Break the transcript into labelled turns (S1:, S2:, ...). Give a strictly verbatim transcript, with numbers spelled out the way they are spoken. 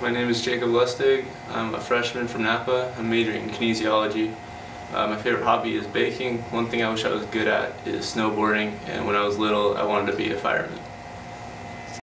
S1: My name is Jacob Lustig. I'm a freshman from Napa. I'm majoring in kinesiology. Uh, my favorite hobby is baking. One thing I wish I was good at is snowboarding, and when I was little I wanted to be a fireman.